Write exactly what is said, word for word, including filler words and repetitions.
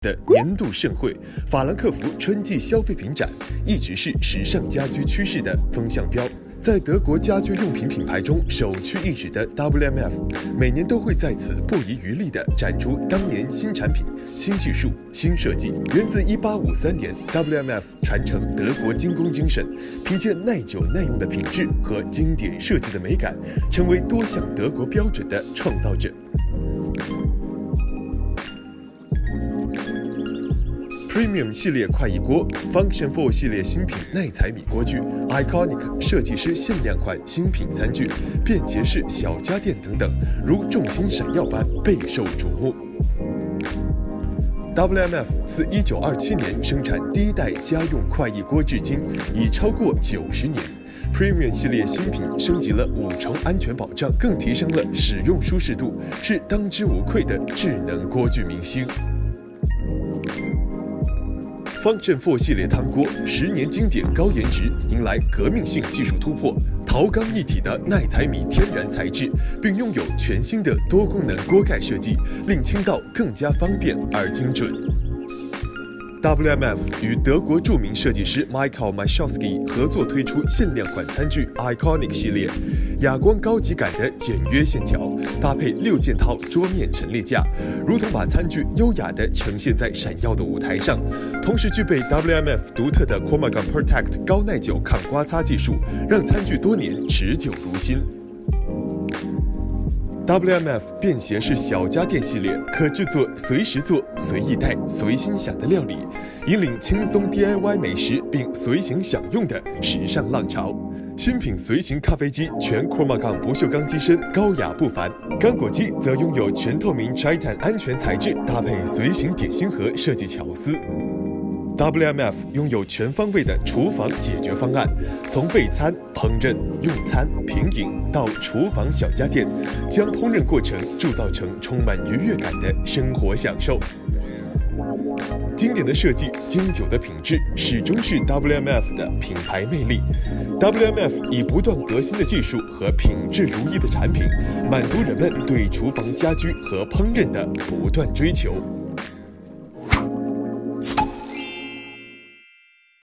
的年度盛会——法兰克福春季消费品展，一直是时尚家居趋势的风向标。在德国家居用品品牌中首屈一指的 W M F， 每年都会在此不遗余力地展出当年新产品、新技术、新设计。源自一八五三年 ，W M F 传承德国精工精神，凭借耐久耐用的品质和经典设计的美感，成为多项德国标准的创造者。Premium 系列快意锅、Function four 系列新品耐采米锅具、Iconic 设计师限量款新品餐具、便捷式小家电等等，如众星闪耀般备受瞩目。W M F 自一九二七年生产第一代家用快意锅至今，已超过九十年。Premium 系列新品升级了五重安全保障，更提升了使用舒适度，是当之无愧的智能锅具明星。Function four 系列汤锅，十年经典高颜值，迎来革命性技术突破，陶钢一体的耐采米天然材质，并拥有全新的多功能锅盖设计，令清道更加方便而精准。W M F 与德国著名设计师 Michael Machowski 合作推出限量款餐具 Iconic 系列，哑光高级感的简约线条，搭配六件套桌面陈列架，如同把餐具优雅地呈现在闪耀的舞台上。同时具备 W M F 独特的 Chromagon Protect 高耐久抗刮擦技术，让餐具多年持久如新。W M F 便携式小家电系列，可制作随时做、随意带、随心想的料理，引领轻松 D I Y 美食并随行享用的时尚浪潮。新品随行咖啡机全 Chromagon 不锈钢机身，高雅不凡；干果机则拥有全透明摘炭安全材质，搭配随行点心盒设计巧思。W M F 拥有全方位的厨房解决方案，从备餐、烹饪、用餐、品饮到厨房小家电，将烹饪过程铸造成充满愉悦感的生活享受。经典的设计、经久的品质，始终是 W M F 的品牌魅力。W M F 以不断革新的技术和品质如一的产品，满足人们对厨房家居和烹饪的不断追求。